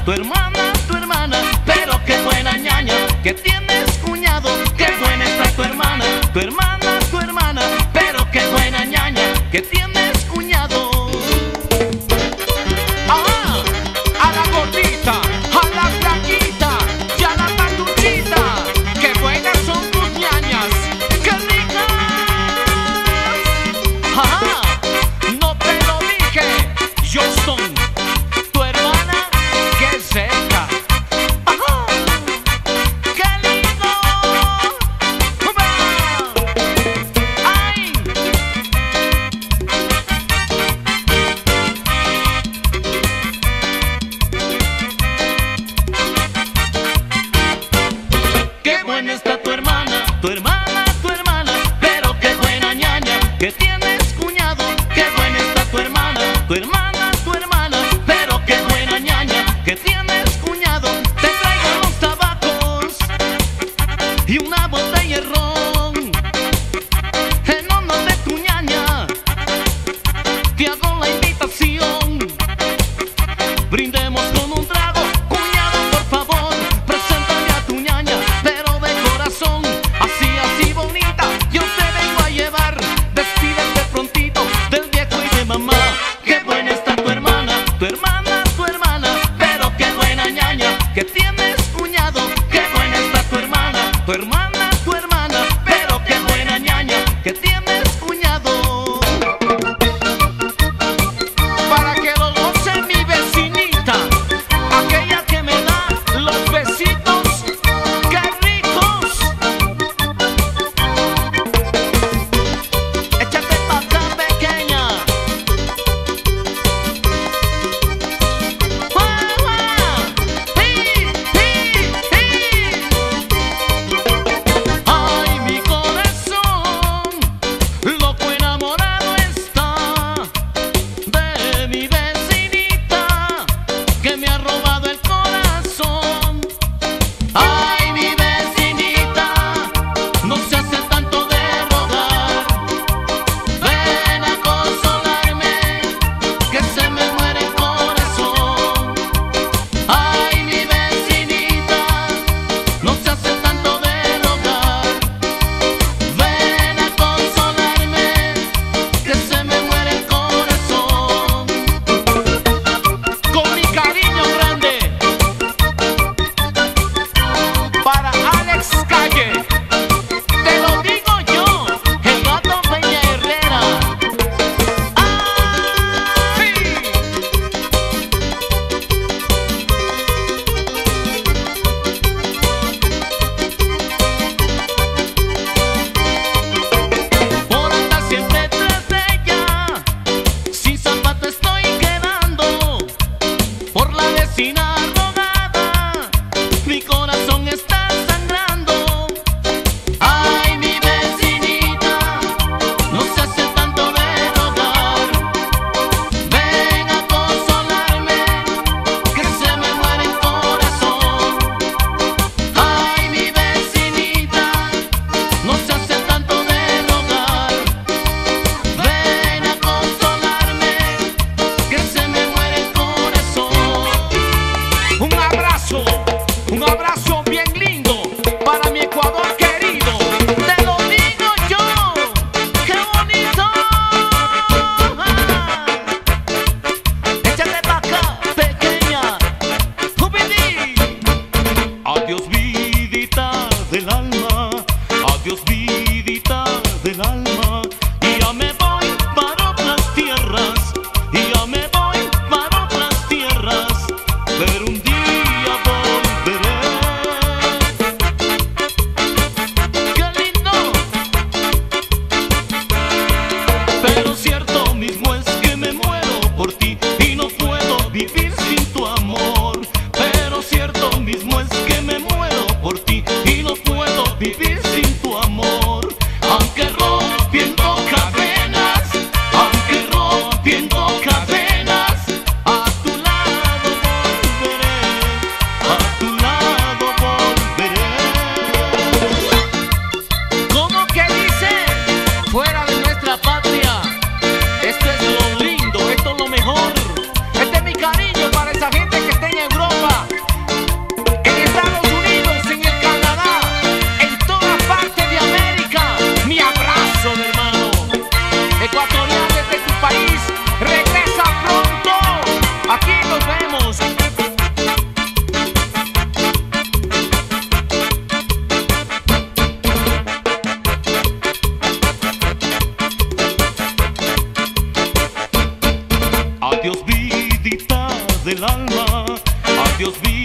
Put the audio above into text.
tu hermana, pero qué buena ñaña que tienes, cuñado. Qué buena está tu hermana, pero qué buena ñaña que tienes, cuñado. ¡Ah! A la gordita, a la flaquita y a la patuchita, qué buenas son tus ñañas, qué ricas. ¡Ajá! No te lo dije, Johnston, tu hermana que seca. ¡Ajá! ¡Qué lindo! ¡Ay! Qué buena está tu hermana, pero qué buena ñaña que tienes, cuñado. Qué buena está tu hermana, pero qué buena ñaña que tienes, cuñado. Te traigo los tabacos y una botella de ron en honor de tu ñaña. Te hago la invitación, brindemos con un trago, cuñado, por favor, preséntame a tu ñaña, pero de corazón, así bonita, yo te vengo a llevar. Despídete prontito del viejo y de mamá. Qué buena está tu hermana, pero qué buena ñaña que tienes, cuñado. Qué buena está tu hermana, pero qué buena ñaña que tienes, cuñado. del alma. Adiós vida.